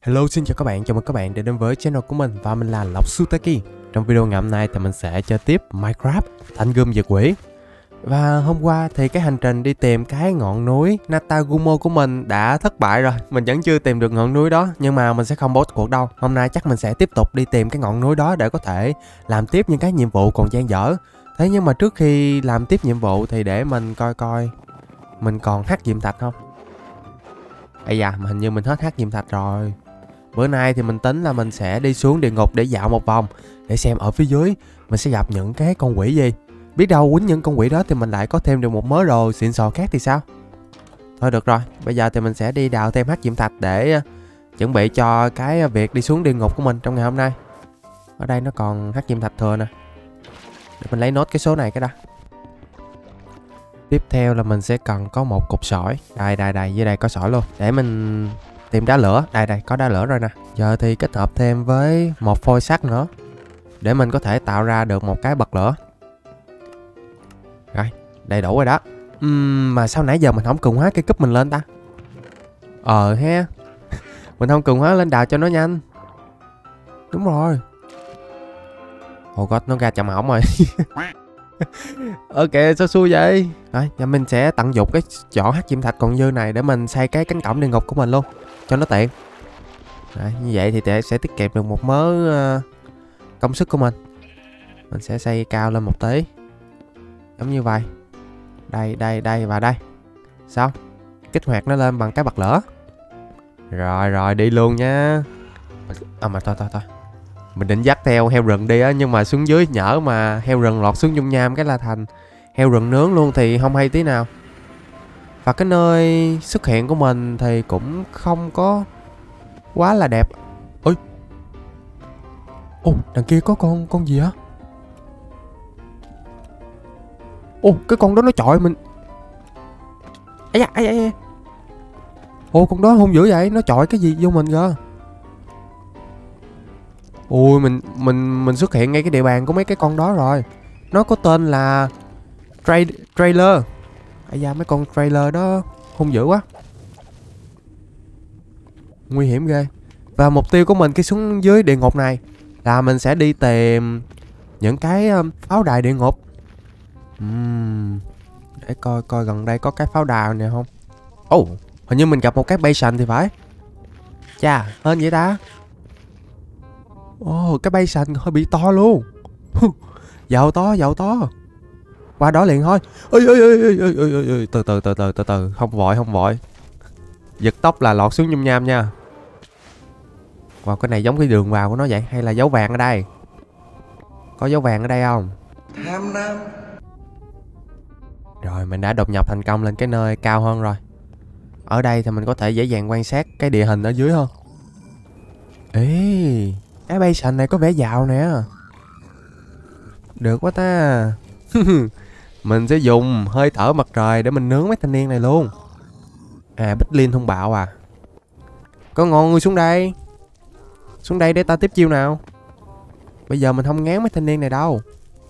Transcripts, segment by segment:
Hello, xin chào các bạn, chào mừng các bạn đã đến với channel của mình và mình là Lộc Sutaki. Trong video ngày hôm nay thì mình sẽ chơi tiếp Minecraft Thanh Gươm Diệt Quỷ. Và hôm qua thì cái hành trình đi tìm cái ngọn núi Natagumo của mình đã thất bại rồi. Mình vẫn chưa tìm được ngọn núi đó, nhưng mà mình sẽ không bỏ cuộc đâu. Hôm nay chắc mình sẽ tiếp tục đi tìm cái ngọn núi đó để có thể làm tiếp những cái nhiệm vụ còn dang dở. Thế nhưng mà trước khi làm tiếp nhiệm vụ thì để mình coi mình còn hắc diệm thạch không. Ây da, mà hình như mình hết hắc diệm thạch rồi. Bữa nay thì mình tính là mình sẽ đi xuống địa ngục để dạo một vòng, để xem ở phía dưới mình sẽ gặp những cái con quỷ gì. Biết đâu quýnh những con quỷ đó thì mình lại có thêm được một mớ đồ xịn sò khác thì sao. Thôi được rồi, bây giờ thì mình sẽ đi đào thêm hắc diệm thạch để chuẩn bị cho cái việc đi xuống địa ngục của mình trong ngày hôm nay. Ở đây nó còn hắc diệm thạch thừa nè. Để mình lấy nốt cái số này cái đã. Tiếp theo là mình sẽ cần có một cục sỏi. Đây, dưới đây có sỏi luôn. Để mình tìm đá lửa. Đây, có đá lửa rồi nè. Giờ thì kết hợp thêm với một phôi sắt nữa, để mình có thể tạo ra được một cái bật lửa. Rồi, đầy đủ rồi đó. Mà sao nãy giờ mình không cường hóa cây cúp mình lên ta? Ha. Mình không cường hóa lên đào cho nó nhanh. Đúng rồi. Oh god, nó ra chậm hỏng rồi. Ok, sao xui vậy? Rồi, giờ mình sẽ tận dụng cái chỗ hắc diệm thạch còn dư này để mình xây cái cánh cổng địa ngục của mình luôn, cho nó tiện. Rồi, như vậy thì sẽ tiết kiệm được một mớ công sức của mình. Mình sẽ xây cao lên một tí, giống như vậy. Đây và đây. Sao? Kích hoạt nó lên bằng cái bật lửa. Rồi đi luôn nha. Mà thôi. Mình định dắt theo heo rừng đi á, nhưng mà xuống dưới nhỡ mà heo rừng lọt xuống dung nham cái là thành heo rừng nướng luôn thì không hay tí nào. Và cái nơi xuất hiện của mình thì cũng không có quá là đẹp. Ôi, đằng kia có con gì á? Cái con đó nó chọi mình. Ây da. Con đó hung dữ vậy, nó chọi cái gì vô mình kìa. Ui, mình xuất hiện ngay cái địa bàn của mấy cái con đó rồi. Nó có tên là Trailer. Ây da, mấy con Trailer đó hung dữ quá, nguy hiểm ghê. Và mục tiêu của mình khi xuống dưới địa ngục này là mình sẽ đi tìm những cái pháo đài địa ngục. Để coi gần đây có cái pháo đài này không. Hình như mình gặp một cái basin thì phải. Chà, hên vậy ta. Cái basin hơi bị to luôn. Giàu to. Qua đó liền thôi. Ơi, từ, không vội. Giật tốc là lọt xuống nhum nham nha. Wow, cái này giống cái đường vào của nó vậy, hay là dấu vàng ở đây? Có dấu vàng ở đây không? Tham lam. Rồi, mình đã đột nhập thành công lên cái nơi cao hơn rồi. Ở đây thì mình có thể dễ dàng quan sát cái địa hình ở dưới hơn. Ê, cái basin này có vẻ giàu nè. Được quá ta. Mình sẽ dùng hơi thở mặt trời để mình nướng mấy thanh niên này luôn. Bích Liên thông bạo à. Có ngon người xuống đây. Xuống đây để ta tiếp chiêu nào. Bây giờ mình không ngán mấy thanh niên này đâu.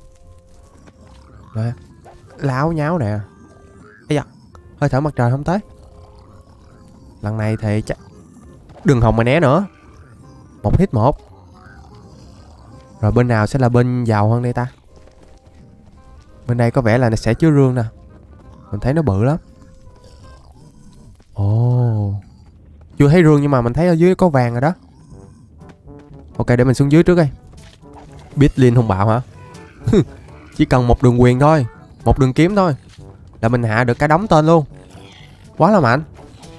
Rồi, láo nháo nè. Ây da, hơi thở mặt trời không tới. Lần này thì chắc đừng hòng mà né nữa. Một hit một. Rồi bên nào sẽ là bên giàu hơn đây ta? Bên đây có vẻ là sẽ chứa rương nè. Mình thấy nó bự lắm. Chưa thấy rương nhưng mà mình thấy ở dưới có vàng rồi đó. Ok, để mình xuống dưới trước đi. Bít Liên hung bạo hả? Chỉ cần một đường quyền thôi, một đường kiếm thôi là mình hạ được cái đống tên luôn. Quá là mạnh.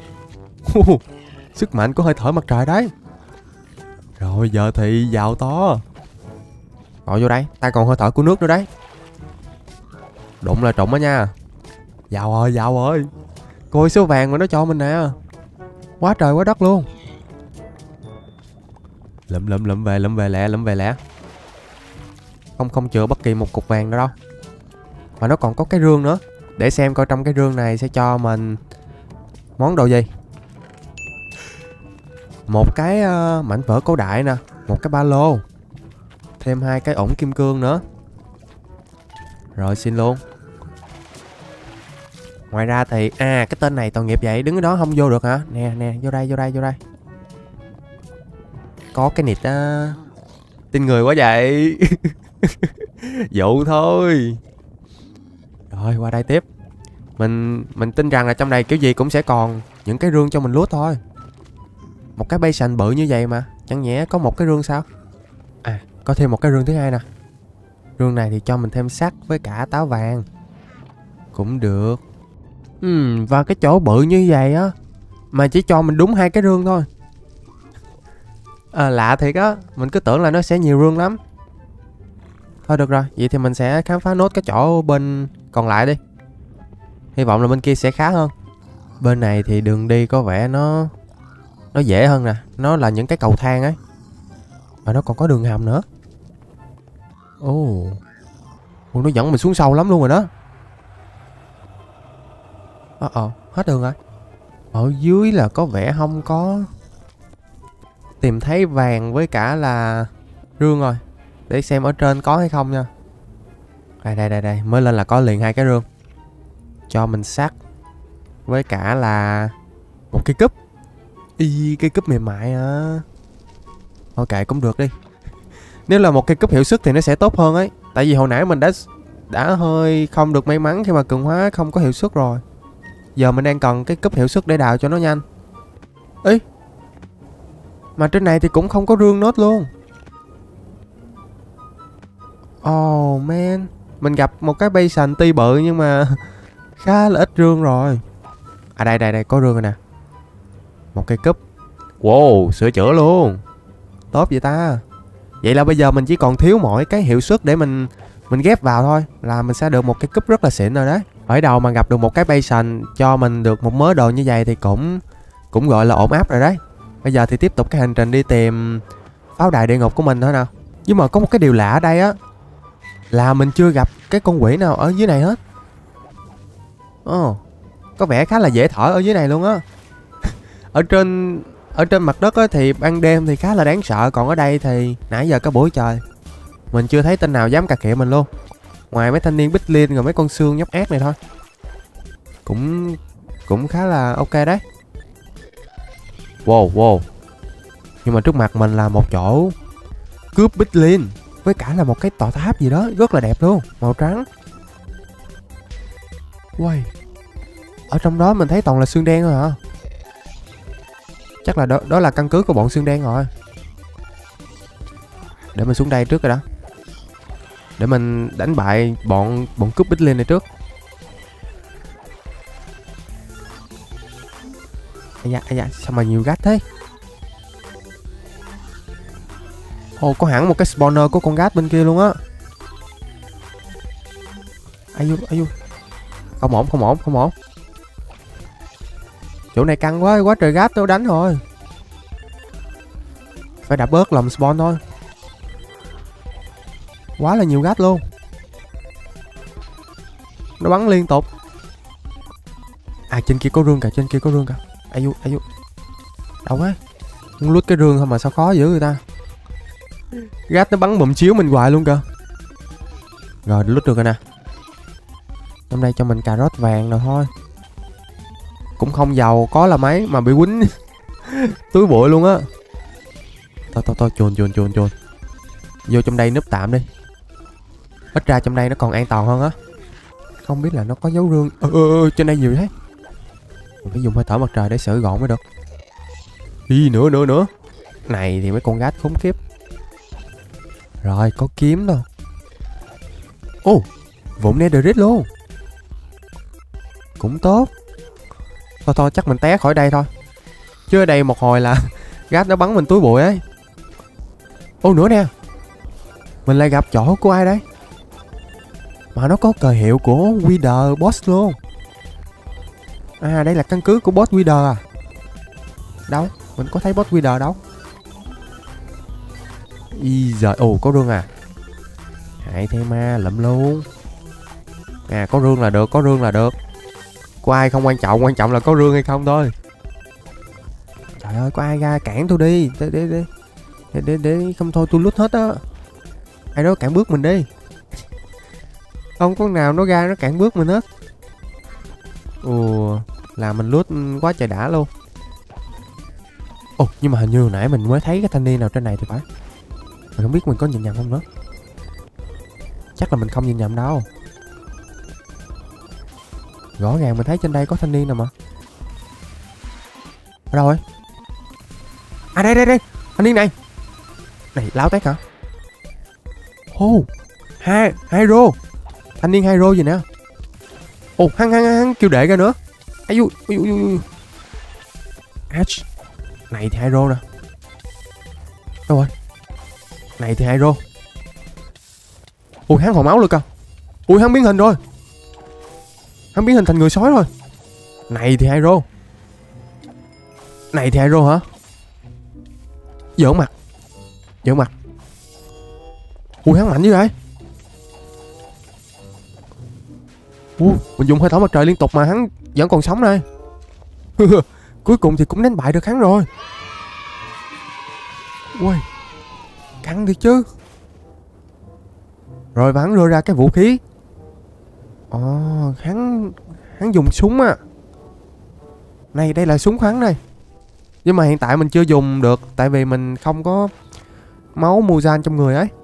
Sức mạnh của hơi thở mặt trời đấy. Rồi giờ thì giàu to. Gọi vô đây, ta còn hơi thở của nước nữa đấy. Đụng là trụng á nha. Giàu rồi. Coi số vàng mà nó cho mình nè. Quá trời quá đất luôn. Lụm về lẹ. Không chừa bất kỳ một cục vàng nữa đâu. Và nó còn có cái rương nữa. Để xem coi trong cái rương này sẽ cho mình món đồ gì. Một cái mảnh vỡ cổ đại nè. Một cái ba lô. Thêm 2 cái ổn kim cương nữa. Rồi xin luôn. Ngoài ra thì cái tên này tội nghiệp vậy, đứng ở đó không vô được hả? Nè, vô đây. Có cái nịt á. Tin người quá vậy. Dụ thôi. Rồi qua đây tiếp. Mình tin rằng là trong này kiểu gì cũng sẽ còn những cái rương cho mình lút thôi. Một cái basin bự như vậy mà, chẳng nhẽ có một cái rương sao? À, có thêm một cái rương thứ hai nè. Rương này thì cho mình thêm sắt với cả táo vàng. Cũng được. Và cái chỗ bự như vậy á mà chỉ cho mình đúng 2 cái rương thôi. Lạ thiệt á, mình cứ tưởng là nó sẽ nhiều rương lắm. Thôi được rồi, vậy thì mình sẽ khám phá nốt cái chỗ bên còn lại đi. Hy vọng là bên kia sẽ khá hơn. Bên này thì đường đi có vẻ nó dễ hơn nè. Nó là những cái cầu thang ấy. Và nó còn có đường hầm nữa. Ồ, nó dẫn mình xuống sâu lắm luôn rồi đó. Hết đường rồi. Ở dưới là có vẻ không có tìm thấy vàng với cả là rương rồi. Để xem ở trên có hay không nha. Đây, mới lên là có liền 2 cái rương. Cho mình sắt với cả là một cái cúp. Cái cúp mềm mại à. Ok cũng được đi. Nếu là một cái cúp hiệu suất thì nó sẽ tốt hơn ấy. Tại vì hồi nãy mình đã hơi không được may mắn khi mà cường hóa không có hiệu suất rồi. Giờ mình đang cần cái cúp hiệu suất để đào cho nó nhanh. Mà trên này thì cũng không có rương nốt luôn. Oh man. Mình gặp một cái basin tuy bự nhưng mà khá là ít rương rồi. Đây có rương rồi nè. Một cây cúp. Wow, sửa chữa luôn. Tốt vậy ta. Vậy là bây giờ mình chỉ còn thiếu mỗi cái hiệu suất để mình ghép vào thôi là mình sẽ được một cái cúp rất là xịn rồi đấy. Ở đầu mà gặp được một cái basin cho mình được một mớ đồ như vậy thì cũng gọi là ổn áp rồi đấy. Bây giờ thì tiếp tục cái hành trình đi tìm pháo đài địa ngục của mình thôi nào. Nhưng mà có một cái điều lạ ở đây á, là mình chưa gặp cái con quỷ nào ở dưới này hết. Có vẻ khá là dễ thở ở dưới này luôn á. Ở trên mặt đất á thì ban đêm thì khá là đáng sợ. Còn ở đây thì nãy giờ có buổi trời mình chưa thấy tên nào dám cà khịa mình luôn. Ngoài mấy thanh niên bích liên rồi mấy con xương nhóc ác này thôi. Cũng khá là ok đấy. Wow. Nhưng mà trước mặt mình là một chỗ cướp bích liên với cả là một cái tòa tháp gì đó rất là đẹp luôn, màu trắng. Wow. Ở trong đó mình thấy toàn là xương đen thôi hả? Chắc là đó là căn cứ của bọn xương đen rồi. Để mình xuống đây trước rồi đó. Để mình đánh bại bọn cướp bích liên này trước. Ây da, sao mà nhiều gát thế? Có hẳn một cái spawner của con gát bên kia luôn á. Ai vô. Không ổn. Chỗ này căng quá trời gát nó đánh rồi. Phải đạp bớt lòng spawn thôi. Quá là nhiều gát luôn. Nó bắn liên tục. Trên kia có rương kìa, Ai vô. Đâu á? Muốn lút cái rương thôi mà sao khó dữ người ta. Gát nó bắn bùm chiếu mình hoài luôn kìa. Rồi lút được rồi nè. Trong đây cho mình cà rốt vàng rồi thôi. Cũng không giàu có là mấy mà bị quýnh túi bụi luôn á. Thôi chuồn. Vô trong đây núp tạm đi. Ít ra trong đây nó còn an toàn hơn á. Không biết là nó có dấu rương. Trên đây nhiều thế. Mình phải dùng hơi thở mặt trời để sửa gọn mới được. Nữa. Này thì mấy con gát khốn kiếp. Rồi có kiếm đâu. Vụn netherite luôn. Cũng tốt. Thôi chắc mình té khỏi đây thôi. Chứ ở đây một hồi là gát nó bắn mình túi bụi ấy. Nữa nè. Mình lại gặp chỗ của ai đấy? Mà nó có cờ hiệu của Wither boss luôn. Đây là căn cứ của boss Wither à? Đâu? Mình có thấy boss Wither đâu. Giời, có rương à? Hại thế ma lụm luôn. Có rương là được. Có ai không quan trọng là có rương hay không thôi. Trời ơi, có ai ra cản tôi đi. Để không thôi tôi lút hết á. Ai đó cản bước mình đi. Không có nào nó ra nó cản bước mình hết. Là mình lút quá trời đã luôn. Ồ, nhưng mà hình như hồi nãy mình mới thấy cái thanh niên nào trên này thì phải. Mình không biết mình có nhìn nhầm không nữa. Chắc là mình không nhìn nhầm đâu. Rõ ràng mình thấy trên đây có thanh niên nào mà. Ở đâu rồi? À đây đây đây, thanh niên này. Này, láo tét hả? Ô, Hiro. Thanh niên Hiro gì nè. Ồ, hắn kêu đệ ra nữa. Ai u. Ach. Này thì Hiro nè. Đâu rồi? Này thì Hiro. Ui, hắn hồi máu luôn cơ. Ui, hắn biến hình rồi. Hắn biến hình thành người sói rồi. Này thì Hiro. Này thì Hiro hả? Giỡn mặt. Ui, hắn mạnh như vậy. Mình dùng hơi thở mặt trời liên tục mà hắn vẫn còn sống đây. Cuối cùng thì cũng đánh bại được hắn rồi. Ui, căng đi chứ. Rồi và hắn đưa ra cái vũ khí. Hắn dùng súng á. Này, đây là súng của hắn đây. Nhưng mà hiện tại mình chưa dùng được, tại vì mình không có máu Muzan trong người ấy.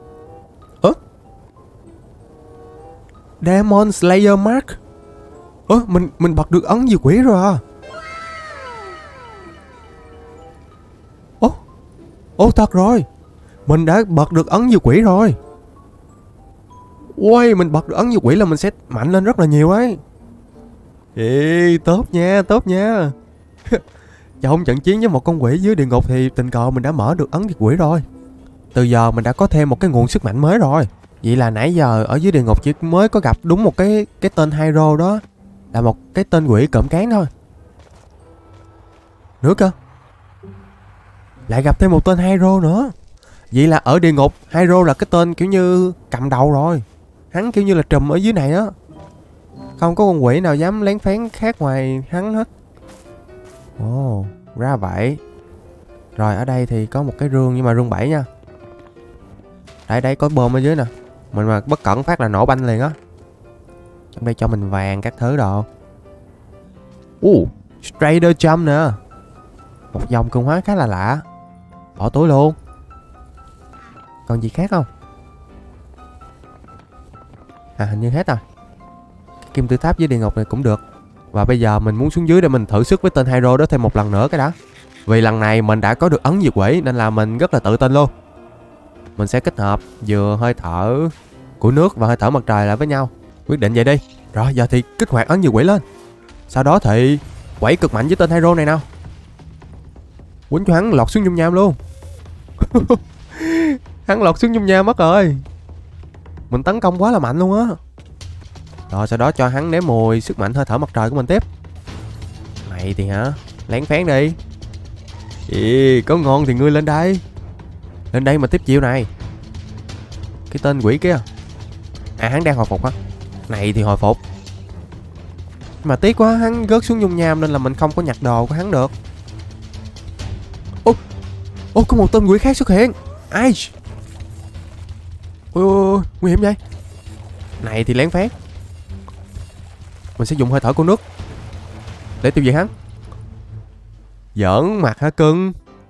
Demon Slayer Mark. Mình bật được ấn diệt quỷ rồi à. Thật rồi. Mình đã bật được ấn diệt quỷ rồi. Ui, mình bật được ấn diệt quỷ là mình sẽ mạnh lên rất là nhiều đấy. Ê, tốt nha. Trong trận chiến với một con quỷ dưới địa ngục thì tình cờ mình đã mở được ấn diệt quỷ rồi. Từ giờ mình đã có thêm một cái nguồn sức mạnh mới rồi. Vậy là nãy giờ ở dưới địa ngục chỉ mới có gặp đúng một cái tên Hiro đó. Là một cái tên quỷ cộm cán thôi. Nữa cơ. Lại gặp thêm một tên Hiro nữa. Vậy là ở địa ngục Hiro là cái tên kiểu như cầm đầu rồi. Hắn kiểu như là trùm ở dưới này đó. Không có con quỷ nào dám lén phén khác ngoài hắn hết. Ồ, ra vậy. Rồi ở đây thì có một cái rương, nhưng mà rương 7 nha. Đây có bom ở dưới nè. Mình mà bất cẩn phát là nổ banh liền á. Trong đây cho mình vàng các thứ đồ. Strider Jump nè. Một dòng cường hóa khá là lạ. Bỏ túi luôn. Còn gì khác không? À, hình như hết rồi. Cái kim tự tháp dưới địa ngục này cũng được. Và bây giờ mình muốn xuống dưới để mình thử sức với tên Hiro đó thêm một lần nữa cái đã. Vì lần này mình đã có được ấn diệt quỷ nên là mình rất là tự tin luôn. Mình sẽ kết hợp vừa hơi thở của nước và hơi thở mặt trời lại với nhau. Quyết định vậy đi. Rồi giờ thì kích hoạt ấn diệt quỷ lên. Sau đó thì quẩy cực mạnh với tên Hiro này nào. Quýnh cho hắn lọt xuống dung nham luôn. Hắn lọt xuống dung nham mất rồi. Mình tấn công quá là mạnh luôn á. Rồi sau đó cho hắn nếm mùi sức mạnh hơi thở mặt trời của mình tiếp. Mày thì hả? Lén phén đi. Ý, có ngon thì ngươi lên đây. Lên đây mà tiếp chiêu này. Cái tên quỷ kia. À, hắn đang hồi phục hả? Này thì hồi phục. Mà tiếc quá, hắn rớt xuống dung nham nên là mình không có nhặt đồ của hắn được. Có một tên quỷ khác xuất hiện. Ai? Ôi, nguy hiểm vậy. Này thì lén phét. Mình sẽ dùng hơi thở của nước để tiêu diệt hắn. Giỡn mặt hả cưng?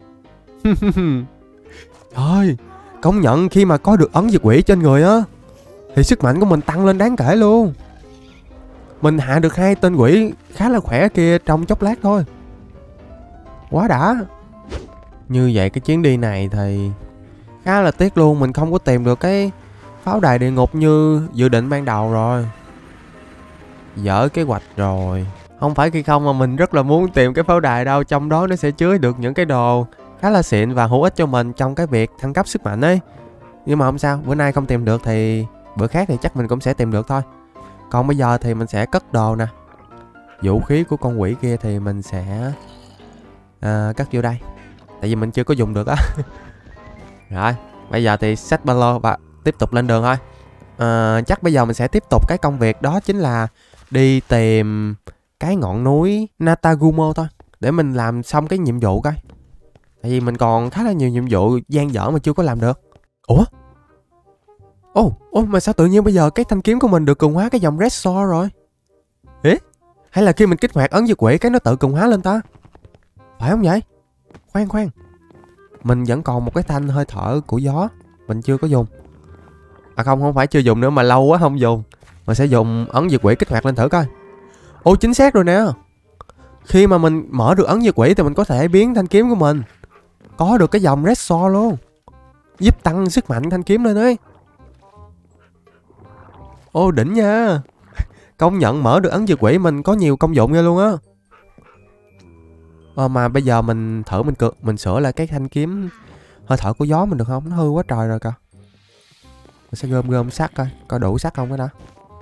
Trời, công nhận khi mà có được ấn diệt quỷ trên người á thì sức mạnh của mình tăng lên đáng kể luôn. Mình hạ được 2 tên quỷ khá là khỏe kia trong chốc lát thôi. Quá đã. Như vậy cái chuyến đi này thì khá là tiếc luôn. Mình không có tìm được cái pháo đài địa ngục như dự định ban đầu rồi. Dở kế hoạch rồi. Không phải khi không mà mình rất là muốn tìm cái pháo đài đâu. Trong đó nó sẽ chứa được những cái đồ khá là xịn và hữu ích cho mình trong cái việc thăng cấp sức mạnh ấy. Nhưng mà không sao, bữa nay không tìm được thì bữa khác thì chắc mình cũng sẽ tìm được thôi. Còn bây giờ thì mình sẽ cất đồ nè. Vũ khí của con quỷ kia thì mình sẽ cất vô đây. Tại vì mình chưa có dùng được á. Rồi, bây giờ thì xách ba lô và tiếp tục lên đường thôi. Chắc bây giờ mình sẽ tiếp tục cái công việc đó chính là đi tìm cái ngọn núi Natagumo thôi. Để mình làm xong cái nhiệm vụ coi. Tại vì mình còn khá là nhiều nhiệm vụ dang dở mà chưa có làm được. Mà sao tự nhiên bây giờ cái thanh kiếm của mình được cường hóa cái dòng Red Sword rồi? Hay là khi mình kích hoạt ấn diệt quỷ cái nó tự cường hóa lên ta? Phải không vậy? Khoan khoan. Mình vẫn còn một cái thanh hơi thở của gió. Mình chưa có dùng. À không phải chưa dùng nữa mà lâu quá không dùng. Mình sẽ dùng ấn diệt quỷ kích hoạt lên thử coi. Ô chính xác rồi nè. Khi mà mình mở được ấn diệt quỷ thì mình có thể biến thanh kiếm của mình có được cái dòng Red Sword luôn. Giúp tăng sức mạnh thanh kiếm lên ấy. Ô đỉnh nha. Công nhận mở được ấn diệt quỷ mình có nhiều công dụng nha luôn á. Mà bây giờ mình thử mình sửa lại cái thanh kiếm hơi thở của gió mình được không? Nó hư quá trời rồi kìa. Mình sẽ gom sắt coi đủ sắt không cái đó.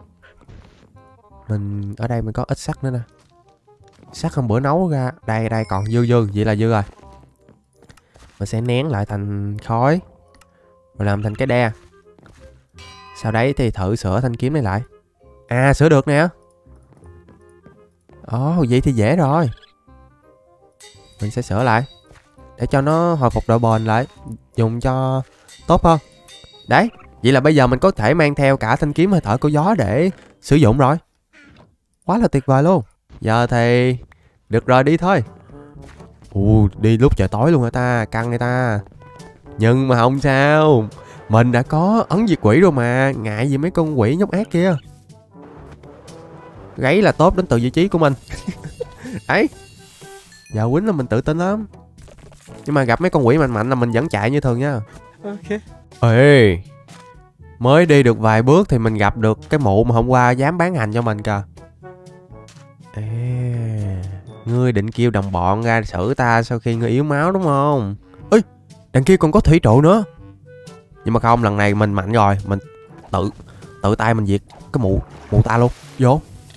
Mình ở đây mình có ít sắt nữa nè. Sắt hôm bữa nấu ra. Đây còn dư vậy là dư rồi. Mình sẽ nén lại thành khói rồi làm thành cái đe. Sau đấy thì thử sửa thanh kiếm này lại. À sửa được nè. Ồ vậy thì dễ rồi. Mình sẽ sửa lại để cho nó hồi phục độ bền lại, dùng cho tốt hơn. Đấy, vậy là bây giờ mình có thể mang theo cả thanh kiếm hơi thở của gió để sử dụng rồi. Quá là tuyệt vời luôn. Giờ thì được rồi, đi thôi. Đi lúc trời tối luôn hả ta, căng người ta. Nhưng mà không sao, mình đã có ấn diệt quỷ rồi mà, ngại gì mấy con quỷ nhóc ác kia. Gáy là tốt đến từ vị trí của mình. Đấy, giờ quýnh là mình tự tin lắm. Nhưng mà gặp mấy con quỷ mạnh là mình vẫn chạy như thường nha. Ok. Ê, mới đi được vài bước thì mình gặp được cái mụ mà hôm qua dám bán hành cho mình kìa. Ê, ngươi định kêu đồng bọn ra xử ta sau khi ngươi yếu máu đúng không? Ê, đằng kia còn có thủy trụ nữa. Nhưng mà không, lần này mình mạnh rồi. Mình tự tay mình diệt cái mụ ta luôn. Vô.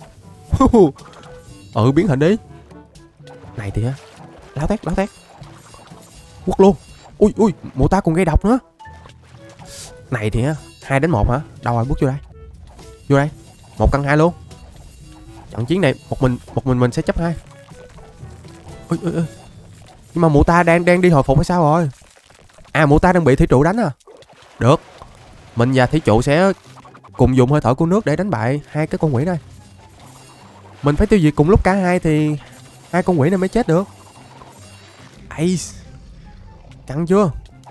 Biến hình đi. Này thì á, láo tét quất luôn. Ui mụ ta còn gây độc nữa. Này thì á, 2-1 hả? Đâu rồi, bước vô đây 1-2 luôn. Trận chiến này một mình sẽ chấp 2. Ui. Nhưng mà mụ ta đang đi hồi phục hay sao rồi? À mụ ta đang bị thủy trụ đánh à? Được, mình và thủy trụ sẽ cùng dùng hơi thở của nước để đánh bại hai cái con quỷ này. Mình phải tiêu diệt cùng lúc cả hai thì hai con quỷ này mới chết được. Ace, căng chưa?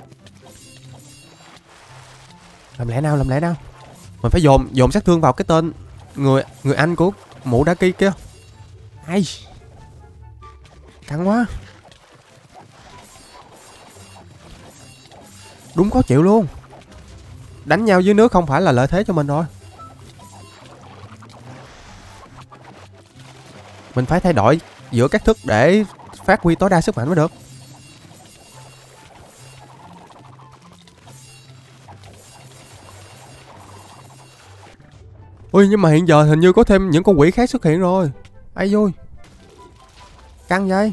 Làm lẽ nào. Mình phải dồn sát thương vào cái tên người anh của mụ đá kia kia. Ai, căng quá. Đúng khó chịu luôn. Đánh nhau dưới nước không phải là lợi thế cho mình rồi. Mình phải thay đổi giữa các thức để phát huy tối đa sức mạnh mới được. Ui, nhưng mà hiện giờ hình như có thêm những con quỷ khác xuất hiện rồi. Ai vui. Căng vậy.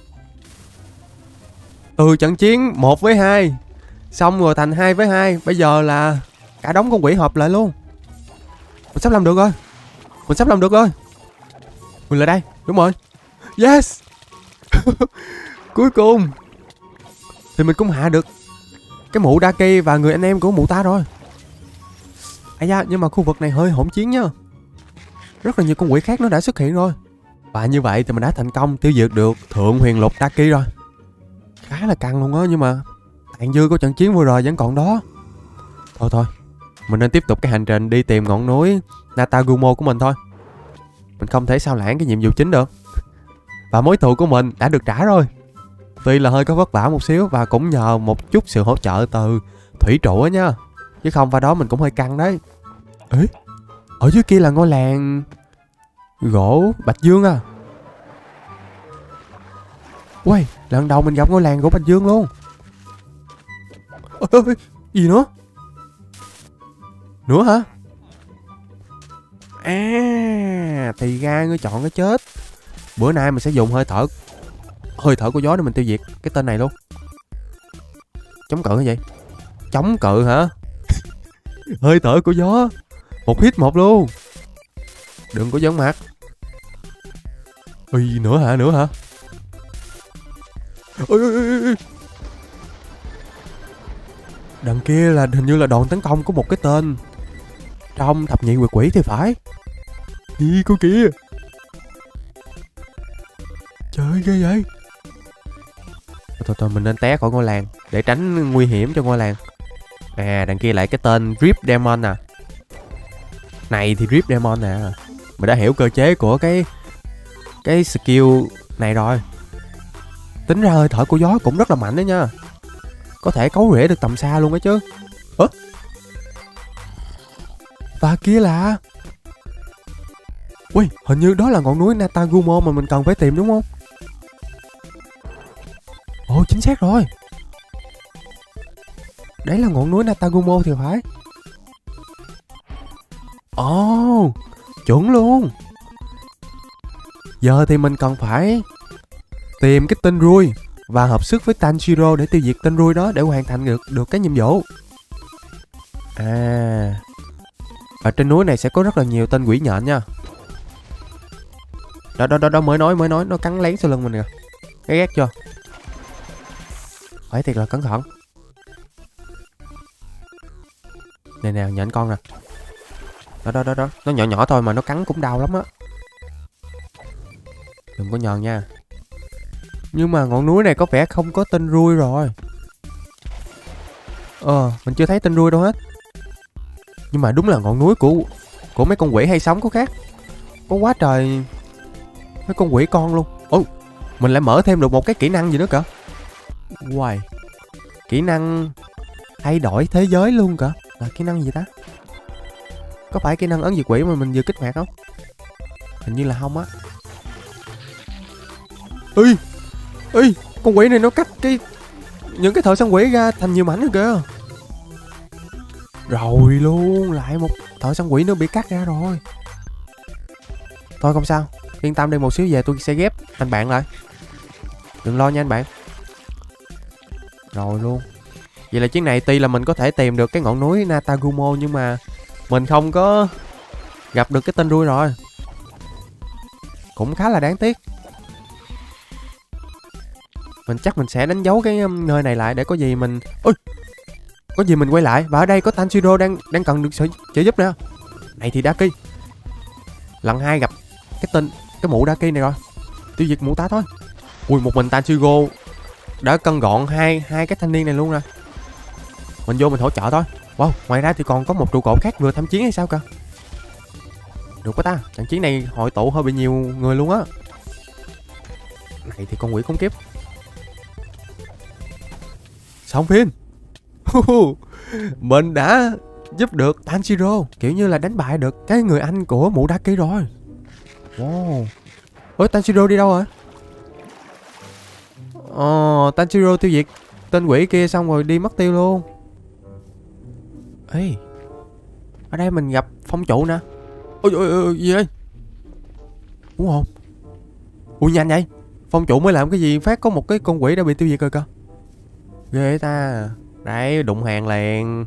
Từ trận chiến 1-2 xong rồi thành 2-2, bây giờ là cả đống con quỷ hợp lại luôn. Mình sắp làm được rồi. Mình lại đây, đúng rồi. Yes. Cuối cùng thì mình cũng hạ được cái mụ Daki và người anh em của mụ ta rồi. À da, nhưng mà khu vực này hơi hỗn chiến nha. Rất là nhiều con quỷ khác nó đã xuất hiện rồi. Và như vậy thì mình đã thành công tiêu diệt được Thượng Huyền Lục Daki rồi. Khá là căng luôn á, nhưng mà tàn dư của trận chiến vừa rồi vẫn còn đó. Thôi, mình nên tiếp tục cái hành trình đi tìm ngọn núi Natagumo của mình thôi. Mình không thể sao lãng cái nhiệm vụ chính được. Và mối thù của mình đã được trả rồi. Tuy là hơi có vất vả một xíu và cũng nhờ một chút sự hỗ trợ từ thủy trụ á nha. Chứ không vào đó mình cũng hơi căng đấy. Ê, ở dưới kia là ngôi làng gỗ Bạch Dương à. Uầy, lần đầu mình gặp ngôi làng gỗ Bạch Dương luôn. Ôi, gì nữa? Nữa hả? À, thì ra ngươi chọn cái chết. Bữa nay mình sẽ dùng hơi thở của gió để mình tiêu diệt cái tên này luôn. Chống cự cái gì? Chống cự hả? Hơi thở của gió. Một hit một luôn. Đừng có giỡn mặt. Ui, nữa hả? Ui. Đằng kia là hình như là đòn tấn công của một cái tên trong thập nhị quyệt quỷ thì phải. Đi cô kia. Trời ơi, ghê vậy. Thôi mình nên té khỏi ngôi làng để tránh nguy hiểm cho ngôi làng. À, đằng kia lại cái tên Rip Demon à. Này thì Rip Demon nè. Mình đã hiểu cơ chế của cái skill này rồi. Tính ra hơi thở của gió cũng rất là mạnh đấy nha. Có thể cấu rễ được tầm xa luôn đó chứ. Ơ? Và kia là... Ui, hình như đó là ngọn núi Natagumo mà mình cần phải tìm đúng không? Ồ, chính xác rồi. Đấy là ngọn núi Natagumo thì phải. Ồ, chuẩn luôn. Giờ thì mình cần phải tìm cái tên ruồi và hợp sức với Tanjiro để tiêu diệt tên ruồi đó để hoàn thành được cái nhiệm vụ. À, ở trên núi này sẽ có rất là nhiều tên quỷ nhện nha. Đó mới nói nó cắn lén sau lưng mình kìa. Cái ghét chưa? Phải thiệt là cẩn thận. Nè nhện con nè. Đó nó nhỏ nhỏ thôi mà nó cắn cũng đau lắm á. Đừng có nhờn nha. Nhưng mà ngọn núi này có vẻ không có tên ruồi rồi. Mình chưa thấy tên ruồi đâu hết. Nhưng mà đúng là ngọn núi của mấy con quỷ hay sống có khác. Có quá trời mấy con quỷ con luôn. Ồ, mình lại mở thêm được một cái kỹ năng gì nữa kìa. Wow. Kỹ năng thay đổi thế giới luôn kìa. Là kỹ năng gì ta? Có phải kỹ năng ấn diệt quỷ mà mình vừa kích hoạt không? Hình như là không á. Ê, con quỷ này nó cắt những cái thợ săn quỷ ra thành nhiều mảnh rồi kìa. Rồi luôn, lại một thợ săn quỷ nó bị cắt ra rồi. Thôi không sao, yên tâm đi, một xíu về tôi sẽ ghép anh bạn lại. Đừng lo nha anh bạn. Rồi luôn. Vậy là chuyến này tuy là mình có thể tìm được cái ngọn núi Natagumo nhưng mà mình không có gặp được cái tên ruồi rồi. Cũng khá là đáng tiếc. Mình chắc mình sẽ đánh dấu cái nơi này lại để có gì mình... Ôi! Có gì mình quay lại. Và ở đây có Tanjiro đang cần được trợ giúp nè. Này thì Daki. Lần 2 gặp cái mụ Daki này rồi. Tiêu diệt mụ tá thôi. Ui, một mình Tanjiro đã cân gọn hai cái thanh niên này luôn rồi. Mình vô mình hỗ trợ thôi. Wow, ngoài ra thì còn có một trụ cột khác vừa tham chiến hay sao cơ? Được quá ta, trận chiến này hội tụ hơi bị nhiều người luôn á. Này thì con quỷ khốn kiếp. Xong phim. Mình đã giúp được Tanjiro, kiểu như là đánh bại được cái người anh của mụ Daki rồi. Wow. Ôi, Tanjiro đi đâu rồi? Tanjiro tiêu diệt tên quỷ kia xong rồi đi mất tiêu luôn. Ê, ở đây mình gặp phong trụ nè. Ôi, gì đây? Đúng không? Ui, nhanh vậy. Phong trụ mới làm cái gì phát có một cái con quỷ đã bị tiêu diệt rồi cơ. Ghê ta. Đấy, đụng hàng liền.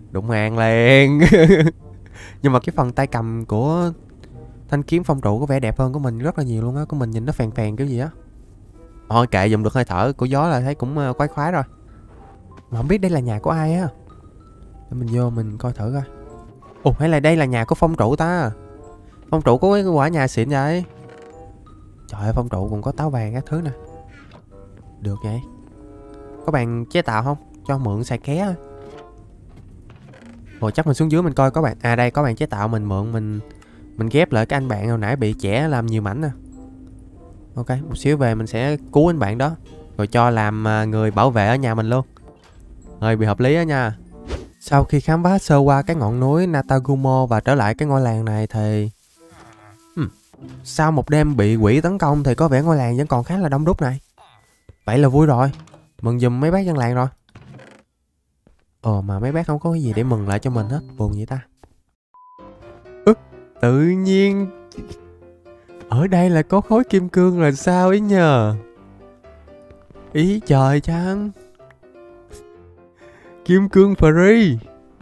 Nhưng mà cái phần tay cầm của thanh kiếm phong trụ có vẻ đẹp hơn của mình rất là nhiều luôn á. Của mình nhìn nó phèn phèn kiểu gì á. Thôi kệ, dùng được hơi thở của gió là thấy cũng khoái rồi. Mà không biết đây là nhà của ai á. Để mình vô mình coi thử coi. Ồ, hay là đây là nhà của phong trụ ta. Phong trụ có cái quả nhà xịn vậy. Trời ơi, phong trụ còn có táo vàng các thứ nè. Được vậy. Có bạn chế tạo không? Cho mượn xài ké thôi. Rồi chắc mình xuống dưới mình coi có bạn. À đây có bạn chế tạo, mình mượn mình ghép lại cái anh bạn hồi nãy bị chẻ làm nhiều mảnh nè. Ok, một xíu về mình sẽ cứu anh bạn đó. Rồi cho làm người bảo vệ ở nhà mình luôn. Hơi bị hợp lý đó nha. Sau khi khám phá sơ qua cái ngọn núi Natagumo và trở lại cái ngôi làng này thì... sau một đêm bị quỷ tấn công thì có vẻ ngôi làng vẫn còn khá là đông đúc này. Vậy là vui rồi. Mừng giùm mấy bác dân làng rồi. Mà mấy bác không có cái gì để mừng lại cho mình hết. Buồn vậy ta. Tự nhiên ở đây là có khối kim cương là sao ấy nhờ. Ý trời chăng. Kim cương free.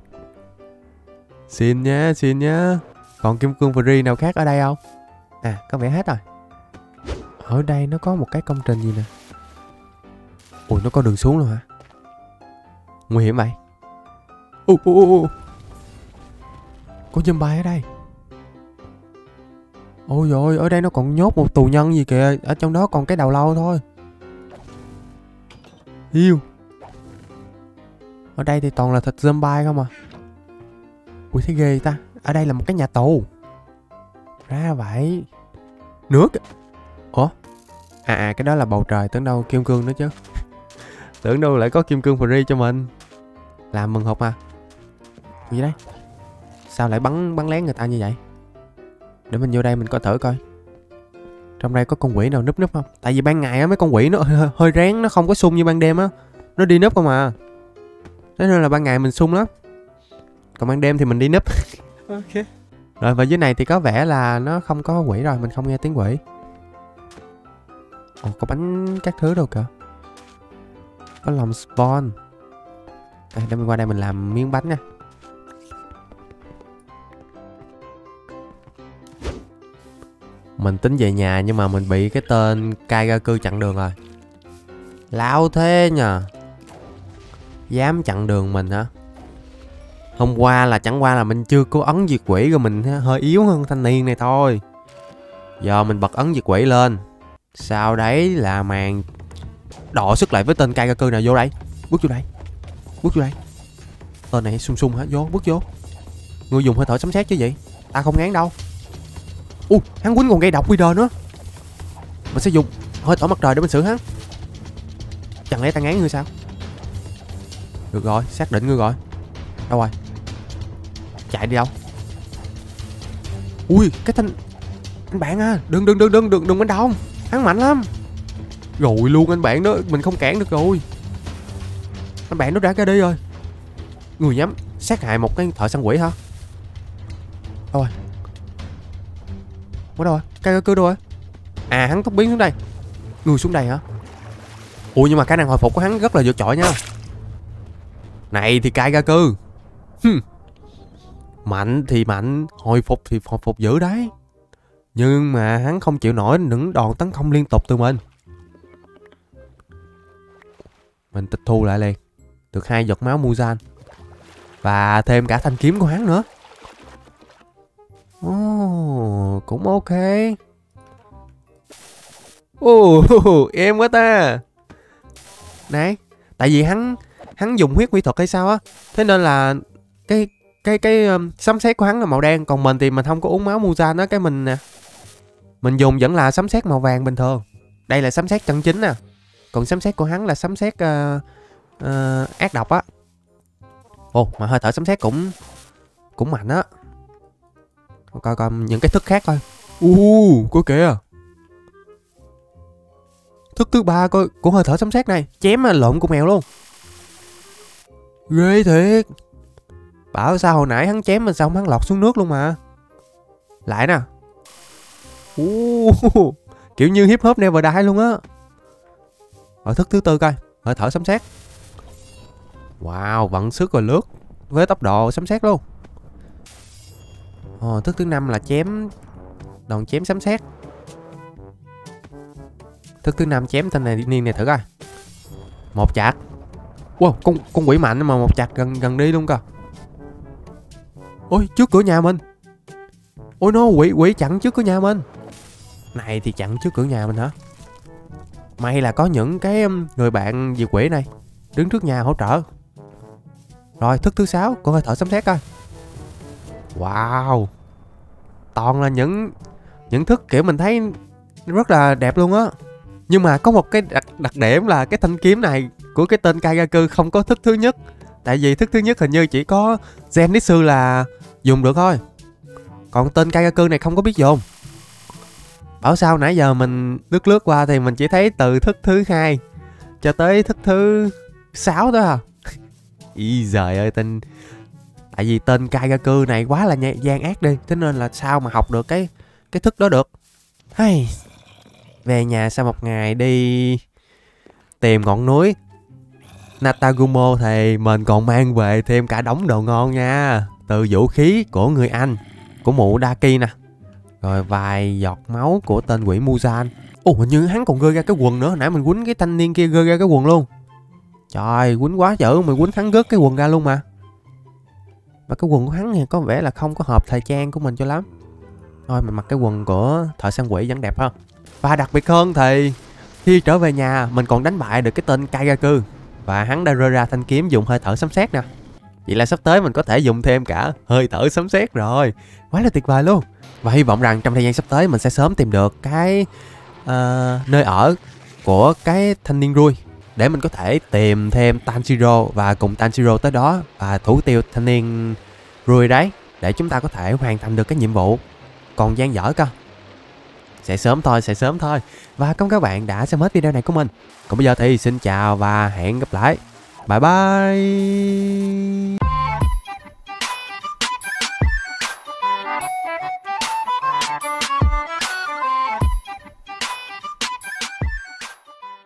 Xin nha. Còn kim cương free nào khác ở đây không? À, có vẻ hết rồi. Ở đây nó có một cái công trình gì nè. Ui, nó có đường xuống luôn hả? Nguy hiểm vậy. Có zombie ở đây. Ôi dồi, ở đây nó còn nhốt một tù nhân gì kìa. Ở trong đó còn cái đầu lâu thôi. Hiu. Ở đây thì toàn là thịt zombie không à. Ui thấy ghê ta. Ở đây là một cái nhà tù. Ra vậy. Nước. Ủa? À cái đó là bầu trời, tưởng đâu kim cương nữa chứ. Tưởng đâu lại có kim cương free cho mình. Làm mừng hộp à. Gì đấy? Sao lại bắn lén người ta như vậy? Để mình vô đây mình coi thử coi. Trong đây có con quỷ nào núp núp không? Tại vì ban ngày á mấy con quỷ nó hơi rén, nó không có sung như ban đêm á. Nó đi núp không à. Thế nên là ban ngày mình sung lắm. Còn ban đêm thì mình đi núp. Ok. Rồi và dưới này thì có vẻ là nó không có quỷ rồi, mình không nghe tiếng quỷ. Ồ có bánh các thứ đâu kìa. Có lòng spawn. Đây, để mình qua đây mình làm miếng bánh nha. Mình tính về nhà nhưng mà mình bị cái tên Kaigaku chặn đường rồi. Lão thế nhờ. Dám chặn đường mình hả? Hôm qua là chẳng qua là mình chưa có ấn diệt quỷ rồi mình hơi yếu hơn thanh niên này thôi. Giờ mình bật ấn diệt quỷ lên. Sau đấy là màn đọ sức lại với tên Kaigaku nào vô đây. Bước vô đây. Bước vô đây. Tên này sung sung hả? Vô, bước vô. Người dùng hơi thở sấm sét chứ gì? Ta không ngán đâu. Hắn quýnh còn gây độc Wither nữa. Mình sẽ dùng hơi thở mặt trời để mình xử hắn. Chẳng lẽ ta ngán ngươi sao? Được rồi, xác định ngươi rồi. Đâu rồi? Chạy đi đâu? Ui, cái thanh anh bạn à, đừng đánh đâu. Hắn mạnh lắm. Rồi luôn anh bạn đó, mình không cản được rồi. Anh bạn nó đã ra đi rồi. Người dám sát hại một cái thợ săn quỷ hả? Đâu rồi? Ở đâu rồi? Kaigaku đâu rồi? À hắn tốc biến xuống đây. Người xuống đây hả? Ui nhưng mà khả năng hồi phục của hắn rất là vượt trội nha. Này thì Kaigaku. Mạnh thì mạnh, hồi phục thì hồi phục dữ đấy. Nhưng mà hắn không chịu nổi những đòn tấn công liên tục từ mình. Mình tịch thu lại liền. Được 2 giọt máu Muzan. Và thêm cả thanh kiếm của hắn nữa. Cũng ok. Em quá ta. Này, tại vì hắn dùng huyết quy thuật hay sao á. Thế nên là cái sấm sét của hắn là màu đen, còn mình thì mình không có uống máu Muzan á, cái mình nè. Mình dùng vẫn là sấm sét màu vàng bình thường. Đây là sấm sét chân chính nè. Còn sấm sét của hắn là sấm sét ác độc á. Mà hơi thở sấm sét cũng mạnh á. Coi những cái thức khác coi. Coi kìa. Thức thứ 3 coi của hơi thở sấm sét này, chém lộn con mèo luôn. Ghê thiệt. Bảo sao hồi nãy hắn chém mình xong hắn lọt xuống nước luôn mà. Lại nè. Kiểu như hip hop never die luôn á. Ở thức thứ 4 coi, hơi thở sấm sét. Wow, vận sức rồi lướt với tốc độ sấm sét luôn. Thức thứ 5 là đòn chém sấm sét. Thức thứ 5 chém tên này niên này thử coi. Một chặt. Wow, con quỷ mạnh mà một chặt gần đi luôn cơ. Ôi, trước cửa nhà mình. Ôi no, quỷ chặn trước cửa nhà mình. Này thì chặn trước cửa nhà mình hả? May là có những cái người bạn diệt quỷ này đứng trước nhà hỗ trợ. Rồi, thức thứ 6 của hơi thở sấm sét coi. Wow. Toàn là những thức kiểu mình thấy rất là đẹp luôn á. Nhưng mà có một cái đặc điểm là cái thanh kiếm này của cái tên Kaigaku không có thức thứ nhất. Tại vì thức thứ nhất hình như chỉ có Zenitsu là dùng được thôi. Còn tên Kaigaku này không có biết dùng. Bảo sao nãy giờ mình lướt qua thì mình chỉ thấy từ thức thứ 2 cho tới thức thứ 6 thôi à. Ý giời ơi tại vì tên Kaigaku này quá là gian ác đi. Thế nên là sao mà học được cái thức đó được. Hay. Về nhà sau một ngày đi tìm ngọn núi Natagumo thì mình còn mang về thêm cả đống đồ ngon nha. Từ vũ khí của người Anh, của mụ Daki nè. Rồi vài giọt máu của tên quỷ Muzan. Hình như hắn còn rơi ra cái quần nữa. Nãy mình quýnh cái thanh niên kia rơi ra cái quần luôn. Trời, quýnh quá dữ. Mình quýnh hắn rớt cái quần ra luôn mà. Mà cái quần của hắn thì có vẻ là không có hợp thời trang của mình cho lắm. Thôi mình mặc cái quần của thợ săn quỷ vẫn đẹp hơn. Và đặc biệt hơn thì khi trở về nhà mình còn đánh bại được cái tên Kaigaku. Và hắn đã rơi ra thanh kiếm dùng hơi thở sấm sét nè. Vậy là sắp tới mình có thể dùng thêm cả hơi thở sấm sét rồi. Quá là tuyệt vời luôn. Và hy vọng rằng trong thời gian sắp tới mình sẽ sớm tìm được cái nơi ở của cái thanh niên Rui, để mình có thể tìm thêm Tanjiro và cùng Tanjiro tới đó và thủ tiêu thanh niên Rui đấy, để chúng ta có thể hoàn thành được cái nhiệm vụ còn dang dở cơ. Sẽ sớm thôi, sẽ sớm thôi. Và cảm ơn các bạn đã xem hết video này của mình. Còn bây giờ thì xin chào và hẹn gặp lại. Bye bye.